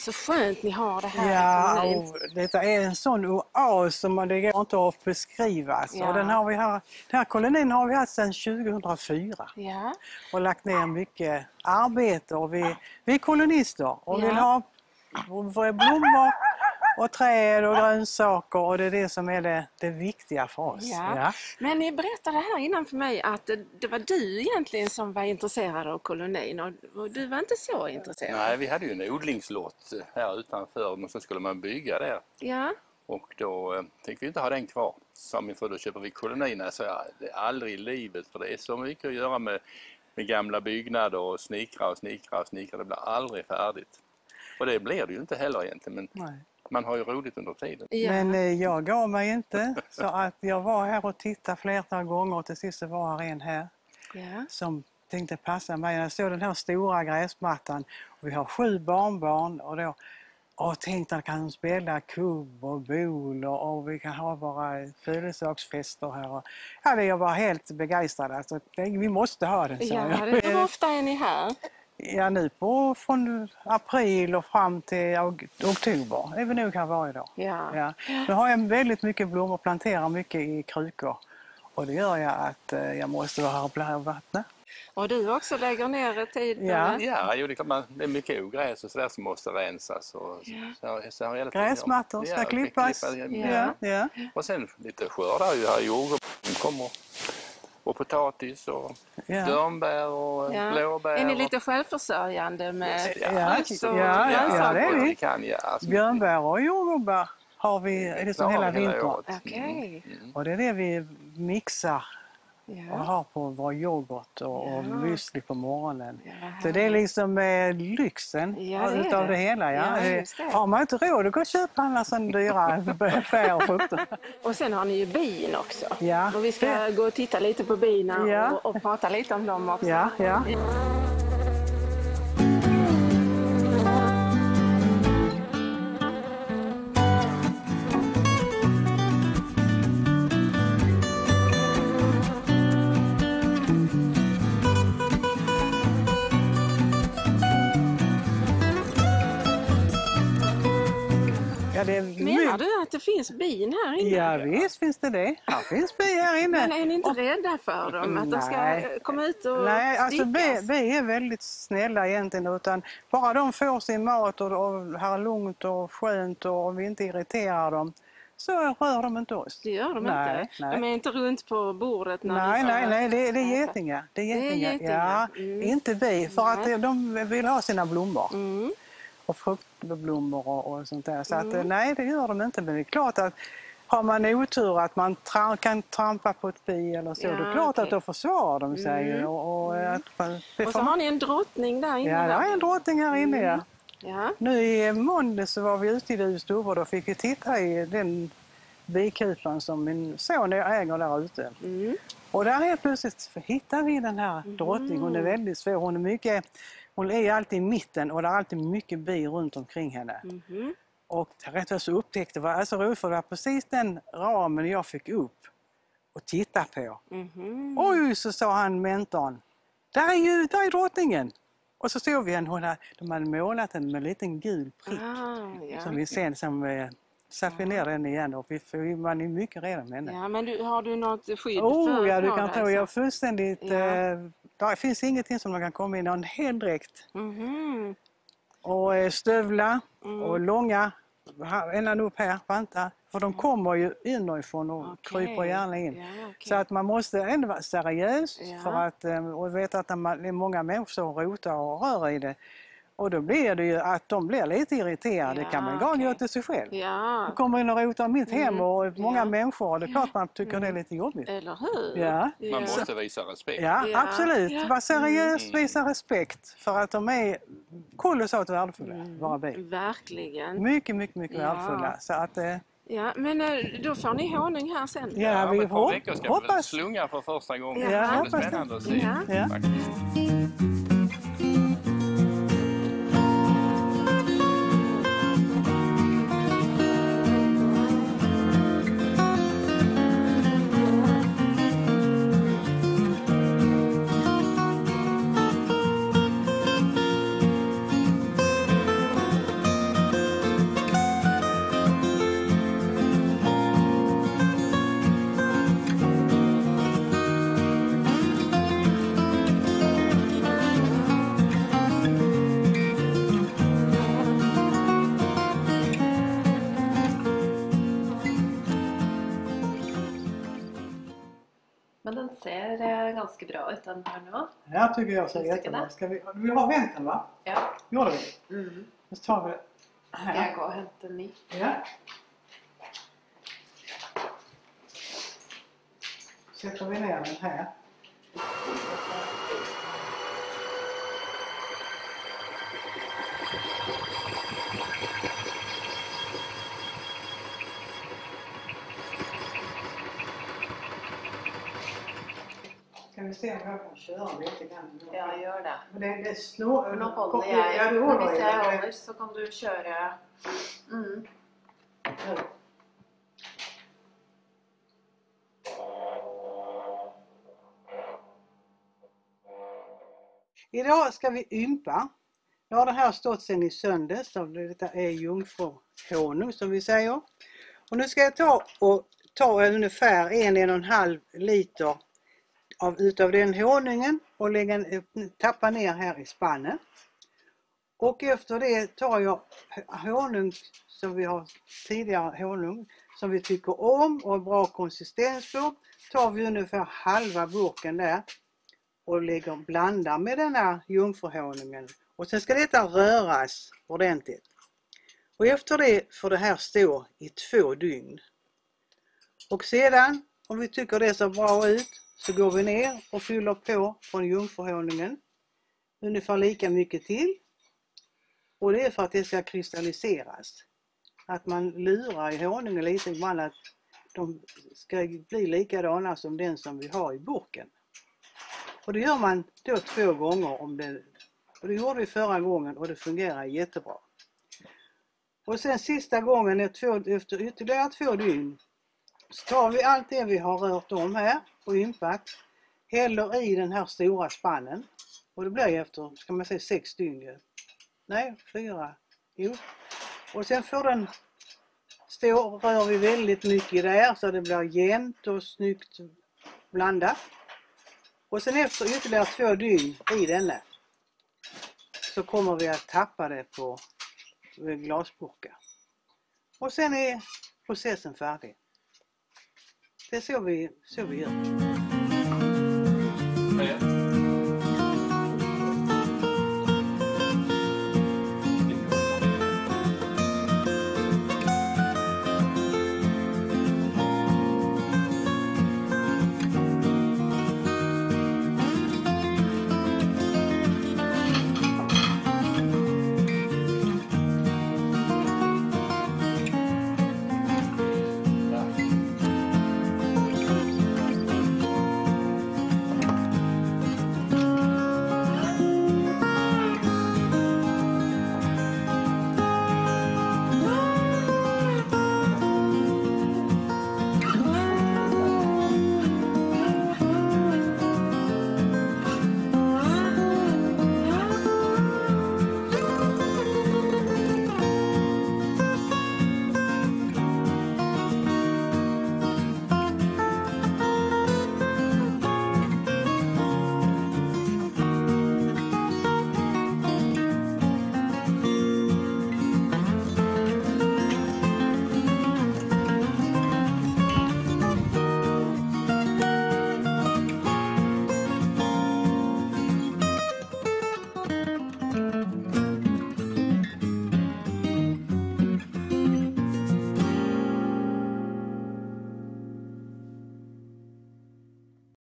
Så skönt ni har det här. Ja, och detta är en sån oas som det går inte att beskriva. Ja. Och den här kolonin har vi haft sedan 2004. Ja. Och lagt ner mycket arbete. Och vi är kolonister och vill ha blommor och träd och grönsaker. Och det är det som är det viktiga för oss. Ja. Ja. Men ni berättade här innan för mig att det var du egentligen som var intresserad av kolonin och du var inte så intresserad. Nej, vi hade ju en odlingslott här utanför, men så skulle man bygga där. Ja. Och då tänkte vi inte ha den kvar. Så min för då köper vi kolonierna. Så det är aldrig i livet, för det är så mycket att göra med gamla byggnader och snickra. Det blir aldrig färdigt. Och det blir det ju inte heller egentligen, men Nej. man har ju roligt under tiden. Ja. Men jag gav mig inte. Så att jag var här och tittade flera gånger och till sist var här en här. Ja. Som tänkte passa mig. Jag såg den här stora gräsmattan och vi har 7 barnbarn och tänkte att kan spela kubb och bol och vi kan ha våra födelsedagsfester här. Och, jag var helt begeistrad. Alltså, vi måste ha det. Ja, hur ofta är ni här? Ja, nu från april och fram till oktober är vi nog här varje dag. Ja. Nu har jag väldigt mycket blommor, planterar mycket i krukor. Och det gör jag att jag måste vara här och vattna. Och du också lägger ner tid på Ja. det? Ja, det är klart, det är mycket ogräs och sådär som måste rensas. Så Gräsmattor ska klippas. Ja. Och sen lite skördar ju här, jordgubbar kommer. Och potatis och dörnbär och blåbär. Är ni lite självförsörjande med Ja, grönsaker? det är vi. Det kan jag. Alltså. Björnbär och jordgubbar har vi det som hela vintern. året. Okej. Och det är det vi mixar och Ja. har på vår yoghurt och müsli på morgonen. Ja, så det är liksom lyxen Ja, det är utav det. det hela. Ja. Ja, just det. Har man inte råd att gå och köpa alla sådana dyra färg och frukter. Och sen har ni ju bin också. Ja. Och vi ska gå och titta lite på bina Ja. och prata lite om dem också. Ja. Menar du att det finns bin här inne? Ja, visst finns det. Här finns bi här inne. Men är ni inte rädda för dem? Att de ska komma ut och Nej, alltså stickas? bi är väldigt snälla egentligen, utan bara de får sin mat och har lugnt och skönt och vi inte irriterar dem, så rör de inte oss. Det gör de Nej, inte? nej. De är inte runt på bordet? Nej, det är getingar. Det är getingar. Ja, inte bi, för att de vill ha sina blommor. Mm. Och fruktblommor och sånt där. Så att, nej, det gör de inte. Men det är klart att har man otur att man kan trampa på ett bi eller så, det är klart att då försvarar de sig. Och så har ni en drottning där inne? Ja, det är en drottning här inne, ja. Ja. Nu i måndag så var vi ute i Husdorf och då fick vi titta i den bikupan som min son äger där ute. Och där helt plötsligt hittar vi den här drottningen. Hon är väldigt svår. Hon är alltid i mitten och det är alltid mycket bi runt omkring henne. Och rätt vad så upptäckte var alltså roligt, för det var precis den ramen jag fick upp och titta på. Oj, så sa han mentorn, där är drottningen. Och så såg vi de hade målat den med en liten gul prick. Som vi sen satte vi ner den igen och man är mycket rädd om henne. Ja, men har du något skydd för? Ja, du kan tro. Jag är fullständigt... Det finns ingenting som de kan komma in. Någon heldräkt. Och stövlar och långa, ända upp här, vantar. För de kommer ju inifrån och kryper gärna in. Så att man måste ändå vara seriös för att och veta att det är många människor som rotar och rör i det. Och då blir det ju att de blir lite irriterade. Det kan man gå till sig själv. De kommer in och rotar mitt hem och många människor. Och det är klart man tycker det är lite jobbigt. Eller hur? Ja. Man måste visa respekt. Ja, absolut. Var seriös, visa respekt. För att de är kolossalt värdefulla, våra bin. Verkligen. Mycket värdefulla. Så att, ja, men då får ni honung här sen. ja, vi ett par veckor ska vi hoppas. slunga för första gången. Ja, Det hoppas blir spännande att se. Ja. Faktiskt. den ser ganska bra ut den här nu. Ja, tycker jag ser Tycker jättebra. det? Vi har väntan, va? Ja. Gjorde vi? Mm. Så tar vi Ska här. jag gå och hämta en ny? Ja. Sätter vi ner den här. Ska vi se om jag kan köra lite grann? Ja, gör det. Men det slår... Nu håller jag. Ja, du håller Hvis i jag det. håller så kan du köra. Mm. Ja. Idag ska vi ympa. Nu har det här stått sedan i söndags. Detta är jungfruhonung som vi säger. Och nu ska jag ta ungefär 1,5 liter utav den honungen och tappa ner här i spannen. Och efter det tar jag honung som vi har tidigare honung som vi tycker om och bra konsistens på. Tar vi ungefär halva burken där och blandar med den här jungfruhonungen. Och sen ska detta röras ordentligt. Och efter det får det här stå i 2 dygn. Och sedan, om vi tycker det ser bra ut, så går vi ner och fyller på från jungfruhonungen. Ungefär lika mycket till. Och det är för att det ska kristalliseras. Att man lurar i honungen lite grann att de ska bli likadana som den som vi har i burken. Och det gör man då 2 gånger och det gjorde vi förra gången och det fungerar jättebra. Och sen sista gången efter ytterligare 2 dygn så tar vi allt det vi har rört om här och ympat, häller i den här stora spannen och det blir efter, ska man säga 6 dygn. Nej, 4. Jo. Och sen får den rör vi väldigt mycket där så det blir jämnt och snyggt blandat. Och sen efter ytterligare 2 dygn i denna så kommer vi att tappa det på glasburkar. Och sen är processen färdig. Det är så vi gör.